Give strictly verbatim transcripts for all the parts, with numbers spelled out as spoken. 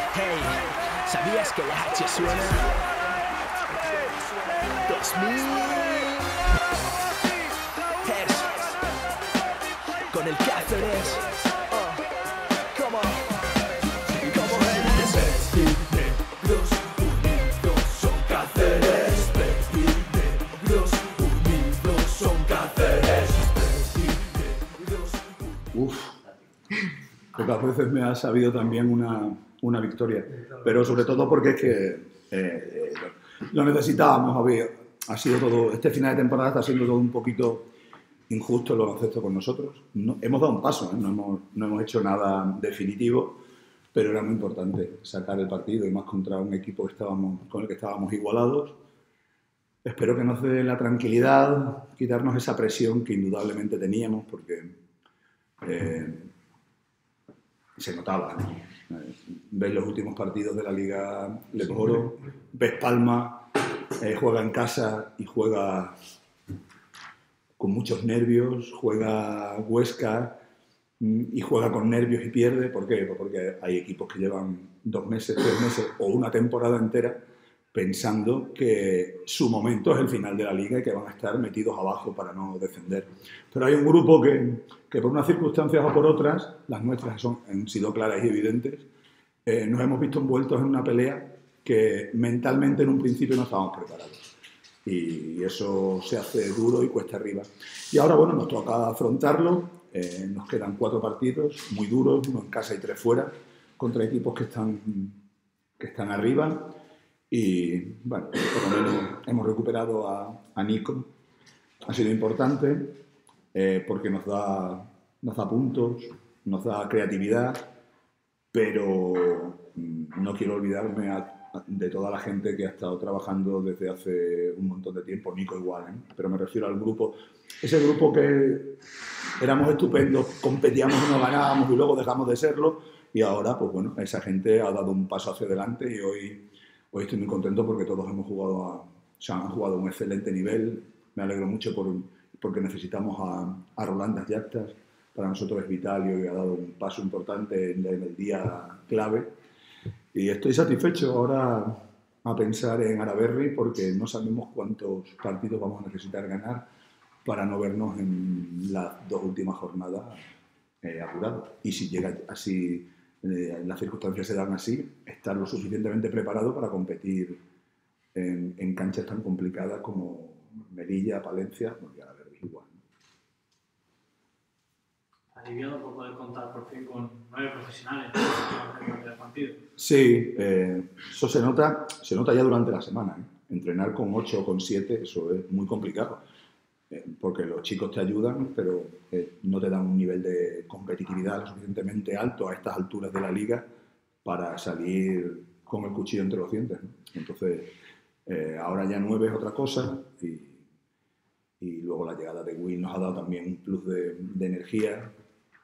Hey, ¿sabías que la H suena? dos mil Hertz con el Cáceres. Oh, come on, come on, Negros unidos son Cáceres. Negros unidos son Cáceres. Uf, pocas veces me ha sabido también una, una victoria, pero sobre todo porque es que eh, eh, lo necesitábamos. Había, ha sido todo, este final de temporada está siendo todo un poquito injusto el baloncesto con nosotros. No, hemos dado un paso, ¿eh? no, hemos, no hemos hecho nada definitivo, pero era muy importante sacar el partido y más contra un equipo que estábamos, con el que estábamos igualados. Espero que nos dé la tranquilidad, quitarnos esa presión que indudablemente teníamos, porque eh, se notaba, ¿no? Eh, ves los últimos partidos de la Liga Leporo, ves Palma, eh, juega en casa y juega con muchos nervios, juega Huesca y juega con nervios y pierde. ¿Por qué? Porque hay equipos que llevan dos meses, tres meses o una temporada entera pensando que su momento es el final de la liga y que van a estar metidos abajo para no descender. Pero hay un grupo que, que por unas circunstancias o por otras, las nuestras son, han sido claras y evidentes, eh, nos hemos visto envueltos en una pelea que mentalmente en un principio no estábamos preparados. Y eso se hace duro y cuesta arriba. Y ahora, bueno, nos toca afrontarlo. Eh, nos quedan cuatro partidos muy duros, uno en casa y tres fuera, contra equipos que están, que están arriba. Y, bueno, por lo menos hemos recuperado a, a Nico. Ha sido importante eh, porque nos da, nos da puntos, nos da creatividad, pero no quiero olvidarme a, de toda la gente que ha estado trabajando desde hace un montón de tiempo, Nico igual, ¿eh? Pero me refiero al grupo, ese grupo que éramos estupendos, competíamos y no ganábamos y luego dejamos de serlo, y ahora, pues bueno, esa gente ha dado un paso hacia adelante y hoy, hoy estoy muy contento porque todos hemos jugado a, o sea, han jugado a un excelente nivel. Me alegro mucho por, porque necesitamos a, a Roland Yactas, para nosotros es vital y hoy ha dado un paso importante en, en el día clave. Y estoy satisfecho ahora a pensar en Araberri porque no sabemos cuántos partidos vamos a necesitar ganar para no vernos en las dos últimas jornadas eh, apurados. Y si llega así, eh, las circunstancias se dan así, estar lo suficientemente preparado para competir en, en canchas tan complicadas como Melilla, Palencia, porque Araberri es igual. Aliviado por poder contar por fin con nueve profesionales en el partido. Sí, eh, eso se nota, se nota ya durante la semana, ¿eh? Entrenar con ocho o con siete, eso es muy complicado, eh, porque los chicos te ayudan, pero eh, no te dan un nivel de competitividad lo suficientemente alto a estas alturas de la liga para salir con el cuchillo entre los dientes, ¿no? Entonces, eh, ahora ya nueve es otra cosa y, y luego la llegada de Will nos ha dado también un plus de, de energía.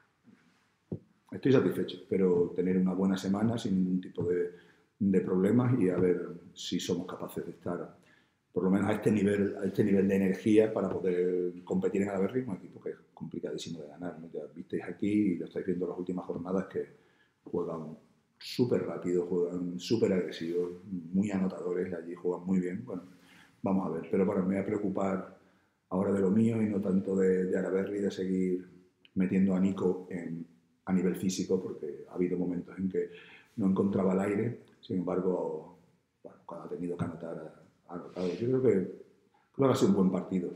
Estoy satisfecho, espero tener una buena semana sin ningún tipo de, de problemas y a ver si somos capaces de estar por lo menos a este nivel, a este nivel de energía para poder competir en Araberri, un equipo que es complicadísimo de ganar, ¿no? Ya visteis aquí y lo estáis viendo en las últimas jornadas que juegan súper rápido, juegan súper agresivos, muy anotadores, allí juegan muy bien. Bueno, vamos a ver, pero bueno, me voy a preocupar ahora de lo mío y no tanto de, de Araberri, de seguir metiendo a Nico en a nivel físico, porque ha habido momentos en que no encontraba el aire, sin embargo, bueno, cuando ha tenido que anotar, ha anotado. Yo creo que, creo que ha sido un buen partido.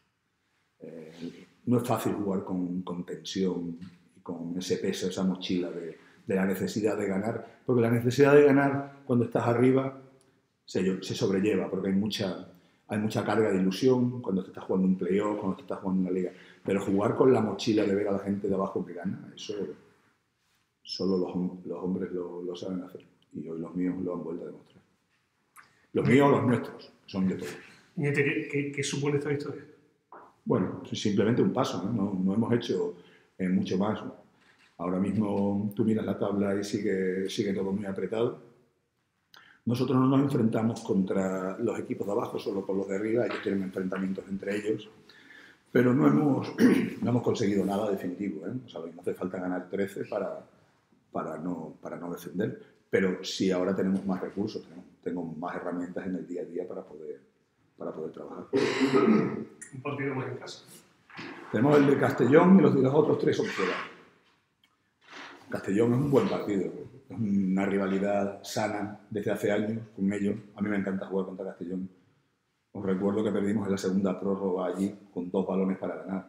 Eh, no es fácil jugar con, con tensión y con ese peso, esa mochila de, de la necesidad de ganar, porque la necesidad de ganar cuando estás arriba se, se sobrelleva, porque hay mucha, hay mucha carga de ilusión cuando te estás jugando un playoff, cuando te estás jugando una liga. Pero jugar con la mochila de ver a la gente de abajo que gana, eso solo los, los hombres lo, lo saben hacer. Y hoy los míos lo han vuelto a demostrar. Los míos o los nuestros, son de todos. ¿Y qué, qué, qué supone esta victoria? Bueno, es simplemente un paso, ¿no? No, no hemos hecho eh, mucho más. Ahora mismo tú miras la tabla y sigue, sigue todo muy apretado. Nosotros no nos enfrentamos contra los equipos de abajo, solo con los de arriba. Ellos tienen enfrentamientos entre ellos. Pero no hemos, no hemos conseguido nada definitivo, ¿eh? O sea, no hace falta ganar trece para, para, no, para no descender. pero sí ahora tenemos más recursos, tenemos, tengo más herramientas en el día a día para poder, para poder trabajar. Un partido más en casa. Tenemos el de Castellón y los de los otros tres son fuera. Castellón es un buen partido, es una rivalidad sana desde hace años con ellos. A mí me encanta jugar contra Castellón. Os recuerdo que perdimos en la segunda prórroga allí con dos balones para ganar.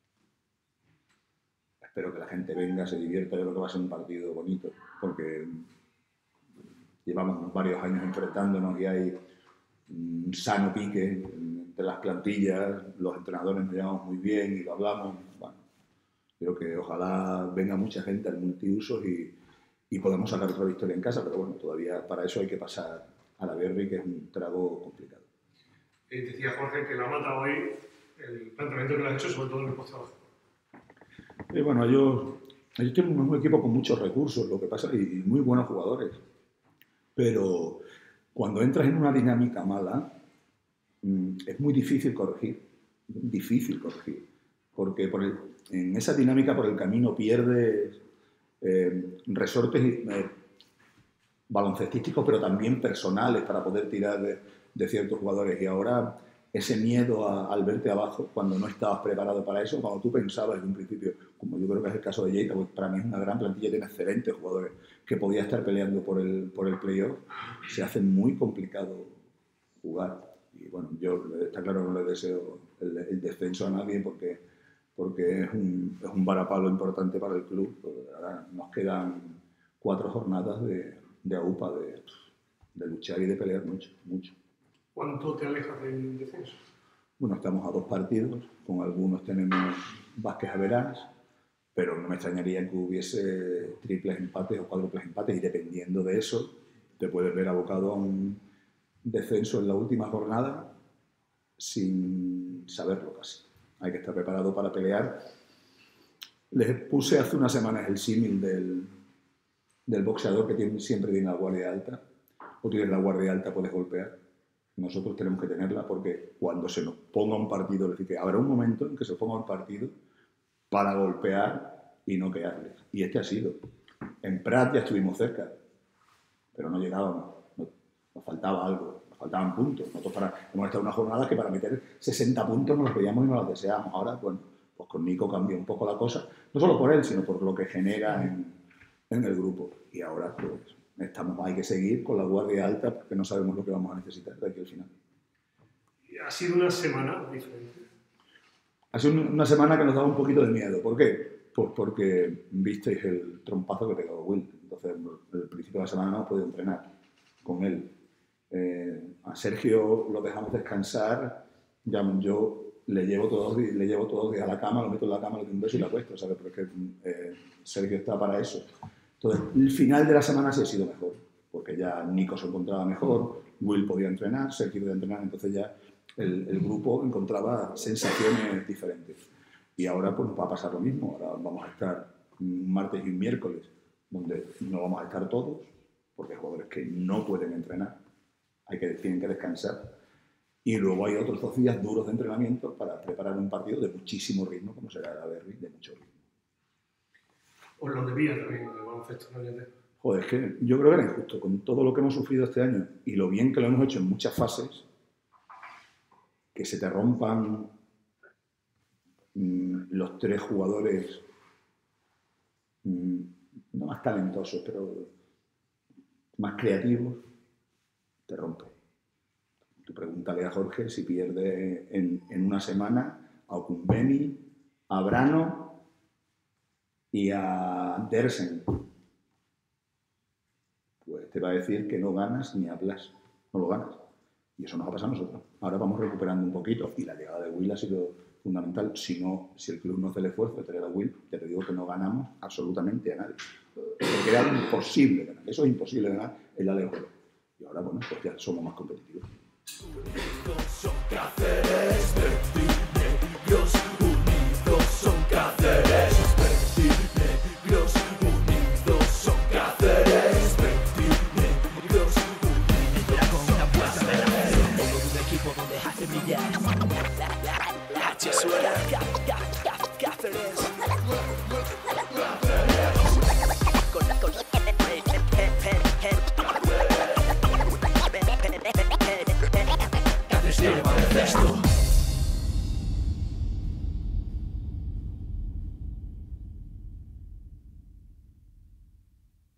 Espero que la gente venga, se divierta. Yo creo que va a ser un partido bonito, porque llevamos varios años enfrentándonos y hay un sano pique entre las plantillas, los entrenadores nos llevamos muy bien y lo hablamos. Bueno, creo que ojalá venga mucha gente al multiusos y, y podamos sacar otra victoria en casa, pero bueno, todavía para eso hay que pasar a la Berry, que es un trago complicado. Eh, decía Jorge que la mata hoy el planteamiento que le ha hecho, sobre todo en el poste bajo. Y bueno, ellos, ellos tienen un equipo con muchos recursos, lo que pasa, y, y muy buenos jugadores. Pero cuando entras en una dinámica mala, mmm, es muy difícil corregir. Difícil corregir. Porque por el, en esa dinámica por el camino pierdes eh, resortes eh, baloncestísticos, pero también personales para poder tirar de, de ciertos jugadores. Y ahora ese miedo a, al verte abajo, cuando no estabas preparado para eso, cuando tú pensabas en un principio, como yo creo que es el caso de Lleida, pues para mí es una gran plantilla, tiene excelentes jugadores que podía estar peleando por el, por el playoff, se hace muy complicado jugar. Y bueno, yo está claro que no le deseo el, el descenso a nadie porque, porque es, un, es un varapalo importante para el club. Ahora nos quedan cuatro jornadas de, de AUPA, de, de luchar y de pelear mucho, mucho. ¿Cuánto te alejas del descenso? Bueno, estamos a dos partidos, con algunos tenemos Vázquez a Verás, pero no me extrañaría que hubiese triples empates o cuádruples empates, y dependiendo de eso, te puedes ver abocado a un descenso en la última jornada sin saberlo casi. Hay que estar preparado para pelear. Les puse hace unas semanas el símil del, del boxeador que tiene, siempre tiene la guardia alta. O tienes la guardia alta, puedes golpear. Nosotros tenemos que tenerla porque cuando se nos ponga un partido, es decir, que habrá un momento en que se ponga un partido para golpear y no quedarles. Y este ha sido. En Prat ya estuvimos cerca, pero no llegábamos. Nos faltaba algo, nos faltaban puntos. Nosotros para, hemos estado en una jornada que para meter sesenta puntos nos los veíamos y nos los deseábamos. Ahora, bueno, pues con Nico cambió un poco la cosa, no solo por él, sino por lo que genera en, en el grupo. Y ahora, pues, estamos, hay que seguir con la guardia alta porque no sabemos lo que vamos a necesitar de aquí al final. Ha sido una semana diferente. Ha sido una semana que nos daba un poquito de miedo. ¿Por qué? Pues porque visteis el trompazo que pegó Will. Entonces, al principio de la semana no hemos podido entrenar con él. Eh, a Sergio lo dejamos descansar. Ya, yo le llevo todos le llevo todos los días a la cama, lo meto en la cama, le doy un beso y la acuesto, ¿sabes? Porque eh, Sergio está para eso. Entonces, el final de la semana sí ha sido mejor, porque ya Nico se encontraba mejor, Will podía entrenar, Sergio podía entrenar, entonces ya el, el grupo encontraba sensaciones diferentes. Y ahora pues nos va a pasar lo mismo, ahora vamos a estar un martes y un miércoles, donde no vamos a estar todos, porque hay jugadores que no pueden entrenar, hay que, tienen que descansar, y luego hay otros dos días duros de entrenamiento para preparar un partido de muchísimo ritmo, como será la Berry, de mucho ritmo. Os lo debía también el baloncesto, ¿no? Joder, es que yo creo que era injusto, con todo lo que hemos sufrido este año y lo bien que lo hemos hecho en muchas fases, que se te rompan mmm, los tres jugadores mmm, no más talentosos, pero más creativos, te rompe. Tú pregúntale a Jorge si pierde en, en una semana a Okumbeni, a Brano y a Andersen. Pues te va a decir que no ganas ni hablas, no lo ganas. Y eso nos va a pasar a nosotros. Ahora vamos recuperando un poquito y la llegada de Will ha sido fundamental. Si, no, si el club no hace el esfuerzo de traer a Will, ya te digo que no ganamos absolutamente a nadie. Porque era imposible ganar. Eso es imposible ganar en la Lejos. Y ahora, bueno, pues ya somos más competitivos. Unidos son Cáceres, negros, unidos son Cáceres, negros, unidos son Cáceres, negros, unidos son Cáceres. Todo un equipo donde hace brillar la, la, la H suena Cáceres. Con la con sistema de cesto.